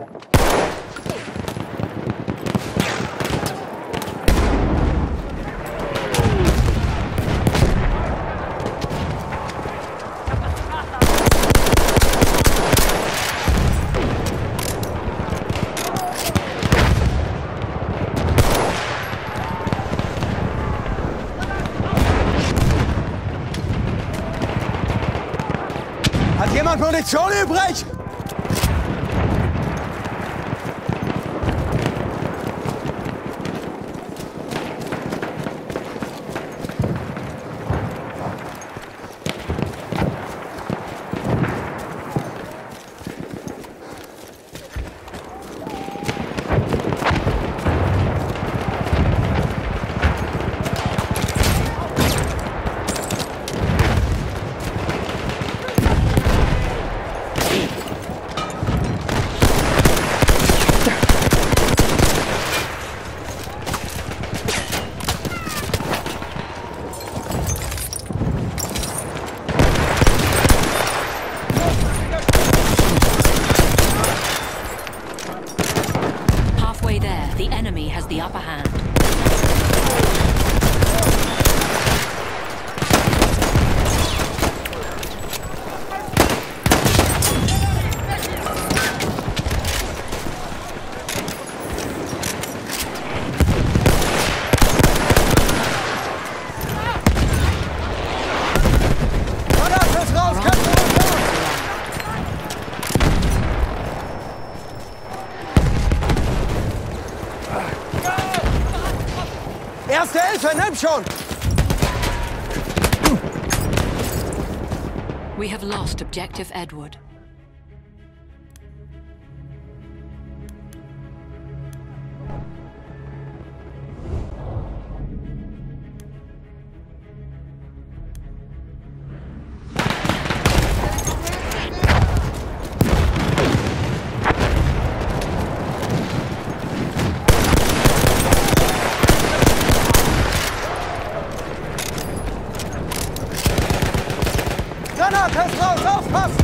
Hat jemand Munition übrig? The enemy has the upper hand. Erste Hilfe, nimm schon! We have lost Objective Edward. Granate ist raus, aufpassen!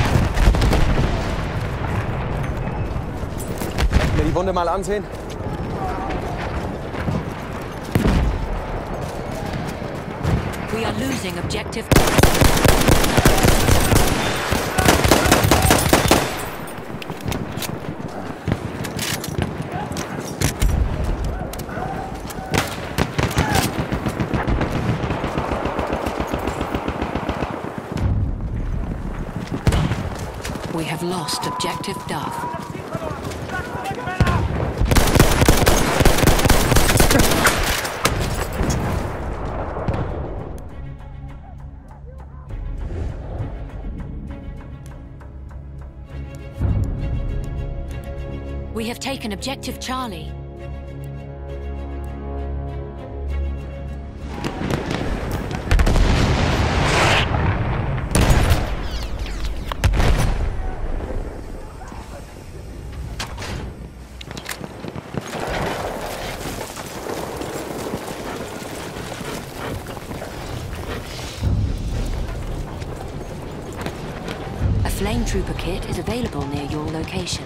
Mir die Wunde mal ansehen? We are losing Objective. We have lost Objective Duff. We have taken Objective Charlie. A Flame Trooper kit is available near your location.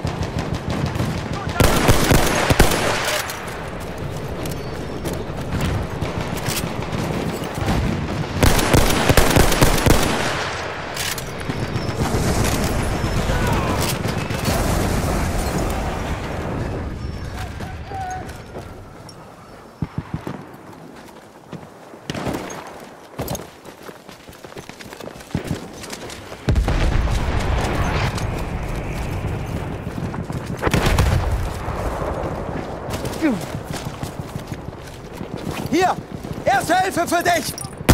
Hier! Erste Hilfe für dich!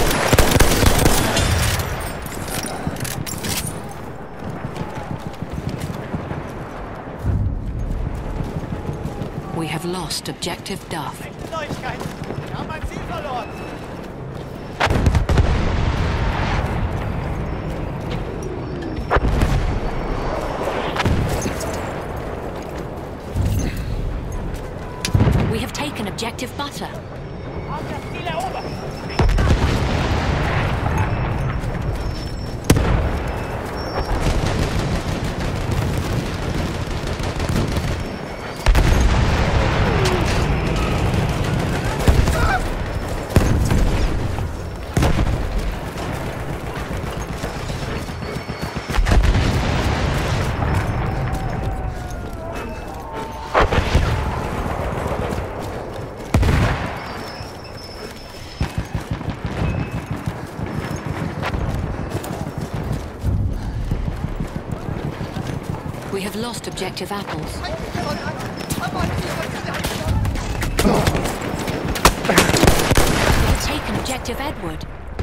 We have lost Objective Duff. Neuigkeiten! Wir haben ein Ziel verloren! We have taken Objective Butter. Haben das Ziel erobert! We have lost objective apples. We have taken objective Edward.